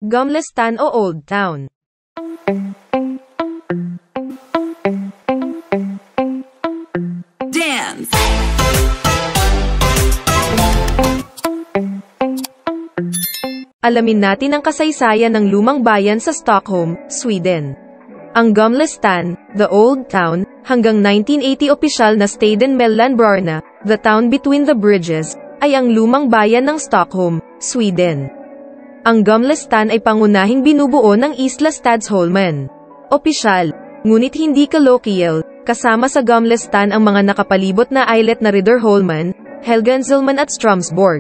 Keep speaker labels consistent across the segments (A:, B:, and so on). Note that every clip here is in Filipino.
A: Gamlastan o Old Town.
B: Dance!
A: Alamin natin ang kasaysayan ng lumang bayan sa Stockholm, Sweden. Ang Gamlastan, the Old Town, hanggang 1980 opisyal na Staden mellan Brarna, the town between the bridges, ay ang lumang bayan ng Stockholm, Sweden. Ang Gamlastan ay pangunahing binubuo ng Isla Stockholmen. Opisyal, ngunit hindi colloquial, kasama sa Gamlastan ang mga nakapalibot na islet na Riddarholmen, Helgeandsholmen at Strömsborg.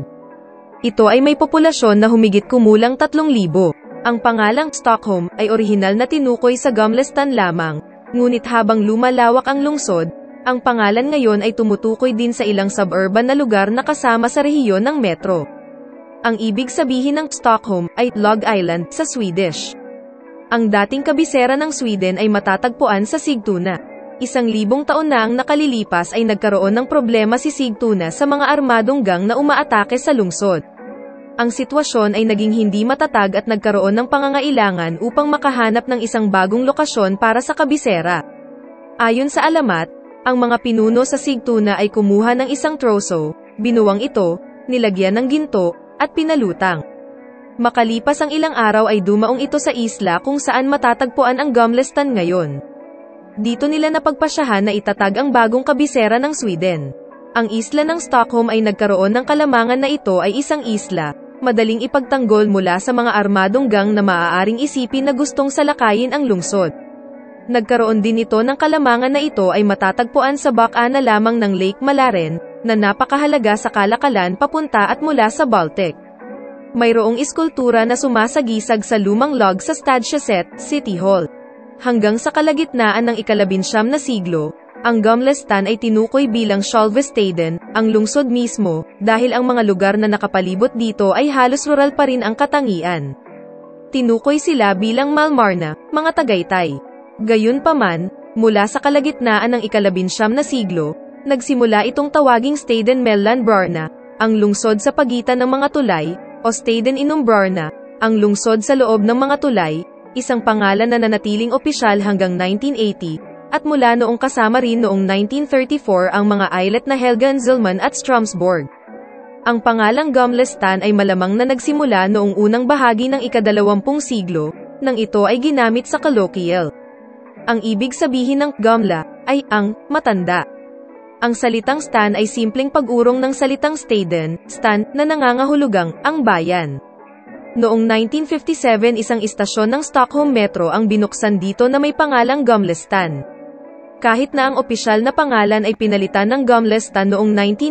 A: Ito ay may populasyon na humigit kumulang 3,000. Ang pangalang Stockholm ay orihinal na tinukoy sa Gamlastan lamang, ngunit habang lumalawak ang lungsod, ang pangalan ngayon ay tumutukoy din sa ilang suburban na lugar na kasama sa rehiyon ng metro. Ang ibig sabihin ng Stockholm ay Log Island sa Swedish. Ang dating kabisera ng Sweden ay matatagpuan sa Sigtuna. 1,000 taon na ang nakalilipas ay nagkaroon ng problema si Sigtuna sa mga armadong gang na umaatake sa lungsod. Ang sitwasyon ay naging hindi matatag at nagkaroon ng pangangailangan upang makahanap ng isang bagong lokasyon para sa kabisera. Ayon sa alamat, ang mga pinuno sa Sigtuna ay kumuha ng isang troso, binuwang ito, nilagyan ng ginto, at pinalutang. Makalipas ang ilang araw ay dumaong ito sa isla kung saan matatagpuan ang Gamlastan ngayon. Dito nila napagpasyahan na itatag ang bagong kabisera ng Sweden. Ang isla ng Stockholm ay nagkaroon ng kalamangan na ito ay isang isla, madaling ipagtanggol mula sa mga armadong gang na maaaring isipin na gustong salakayin ang lungsod. Nagkaroon din ito ng kalamangan na ito ay matatagpuan sa baka-na lamang ng Lake Malaren, na napakahalaga sa kalakalan papunta at mula sa Baltic. Mayroong iskultura na sumasagisag sa lumang log sa Stadhuset, City Hall. Hanggang sa kalagitnaan ng ika-19 na siglo, ang Gamlastan ay tinukoy bilang Staden, ang lungsod mismo, dahil ang mga lugar na nakapalibot dito ay halos rural pa rin ang katangian. Tinukoy sila bilang Malmarna, mga Tagaytay. Gayunpaman, mula sa kalagitnaan ng ika-19 na siglo, nagsimula itong tawaging Staden mellan Brarna, ang lungsod sa pagitan ng mga tulay, o Staden inom Brarna, ang lungsod sa loob ng mga tulay, isang pangalan na nanatiling opisyal hanggang 1980, at mula noong kasama rin noong 1934 ang mga islet na Helgeandsholmen at Strömsborg. Ang pangalang Gamlastan ay malamang na nagsimula noong unang bahagi ng ika-20 siglo, nang ito ay ginamit sa colloquial. Ang ibig sabihin ng Gamla ay ang matanda. Ang salitang stan ay simpleng pag-urong ng salitang Staden, stan, na nangangahulugang ang bayan. Noong 1957 isang istasyon ng Stockholm Metro ang binuksan dito na may pangalang Gamlastan. Kahit na ang opisyal na pangalan ay pinalitan ng Gamlastan noong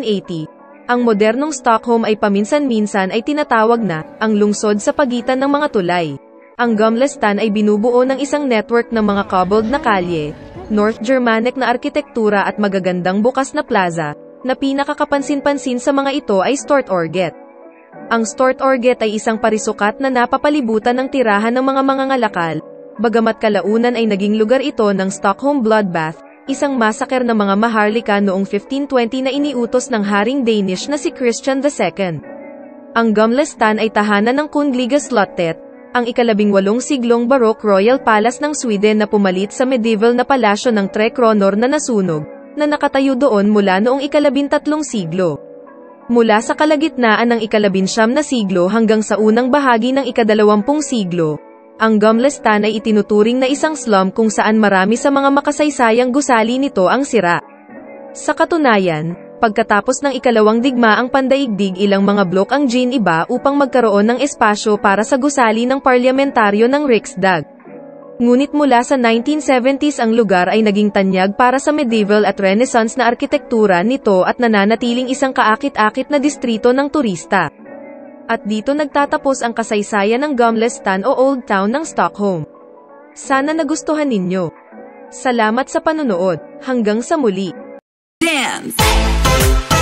A: 1980, ang modernong Stockholm ay paminsan-minsan ay tinatawag na ang lungsod sa pagitan ng mga tulay. Ang Gamlastan ay binubuo ng isang network ng mga cobbled na kalye, North Germanic na arkitektura at magagandang bukas na plaza, na pinakakapansin-pansin sa mga ito ay Stortorget. Ang Stortorget ay isang parisukat na napapalibutan ng tirahan ng mga mangangalakal, bagamat kalaunan ay naging lugar ito ng Stockholm Bloodbath, isang massacre ng mga Maharlika noong 1520 na iniutos ng Haring Danish na si Christian II. Ang Gamlastan ay tahanan ng Kungliga Slottet, ang ika-18 siglong Baroque Royal Palace ng Sweden na pumalit sa medieval na palasyo ng Tre Kronor na nasunog, na nakatayo doon mula noong ika-13 siglo. Mula sa kalagitnaan ng ika-19 na siglo hanggang sa unang bahagi ng ika-20 siglo, ang Gamlastan ay itinuturing na isang slum kung saan marami sa mga makasaysayang gusali nito ang sira. Sa katunayan, pagkatapos ng ikalawang digmaang pandaigdig ilang mga blok ang giniba upang magkaroon ng espasyo para sa gusali ng parliamentaryo ng Riksdag. Ngunit mula sa 1970s ang lugar ay naging tanyag para sa medieval at Renaissance na arkitektura nito at nananatiling isang kaakit-akit na distrito ng turista. At dito nagtatapos ang kasaysayan ng Gamlastan o Old Town ng Stockholm. Sana nagustuhan ninyo. Salamat sa panonood. Hanggang sa muli.
B: Dance!